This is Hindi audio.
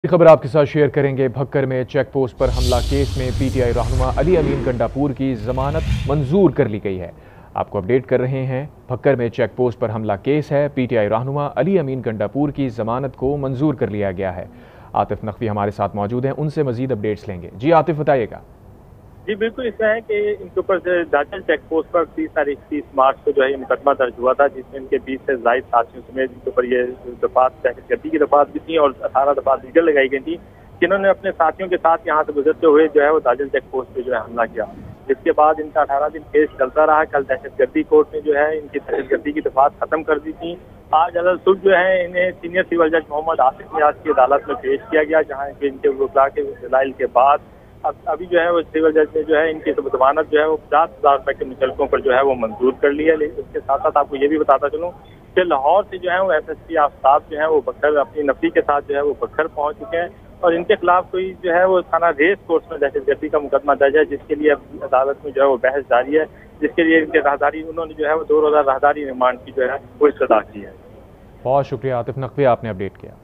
खबर आपके साथ शेयर करेंगे। भक्कर में चेक पोस्ट पर हमला केस में पीटीआई रहनुमा अली अमीन गंडापुर की जमानत मंजूर कर ली गई है। आपको अपडेट कर रहे हैं। भक्कर में चेक पोस्ट पर हमला केस है। पीटीआई रहनुमा अली अमीन गंडापुर की जमानत को मंजूर कर लिया गया है। आतिफ नकवी हमारे साथ मौजूद हैं, उनसे मजीद अपडेट्स लेंगे। जी आतिफ, बताइएगा। जी बिल्कुल, इसमें है कि इनके ऊपर दादर चेक पोस्ट पर 30 मार्च को जो है मुकदमा दर्ज हुआ था, जिसमें इनके 20 से ज्यादा साथियों समेत इनके ऊपर ये दफात दहशतगर्दी की दफात भी थी और 18 दफात लीगल लगाई गई थी, जिन्होंने अपने साथियों के साथ यहाँ से गुजरते हुए जो है वो दादर चेक पोस्ट पे जो है हमला किया। जिसके बाद इनका 18 दिन केस चलता रहा। कल दहशतगर्दी कोर्ट ने जो है इनकी दहशतगर्दी की दफात खत्म कर दी थी। आज अदालत सुबह जो है इन्हें सीनियर सिविल जज मोहम्मद आसिफ नियाज की अदालत में पेश किया गया, जहाँ इनके वकला के दलाइल के बाद अभी जो है वो सिविल जज ने जो है इनकी जमानत जो है वो 50,000 रुपए के मुचलकों पर जो है वो मंजूर कर लिया। लेकिन इसके साथ साथ आपको ये भी बताता चलूँ कि लाहौर से जो है वो SSP आफ्ताब जो है वो बखर अपनी नफी के साथ जो है वो बखर पहुंच चुके हैं और इनके खिलाफ कोई जो है वो थाना रेस कोर्ट में दहशतगर्दी का मुकदमा दर्ज है, जिसके लिए अदालत में जो है वो बहस जारी है, जिसके लिए इनके राहदारी उन्होंने जो है वो 2 रोज़ा राहदारी रिमांड की जो है वो इस्तदा की है। बहुत शुक्रिया आतिफ नकवी, आपने अपडेट किया।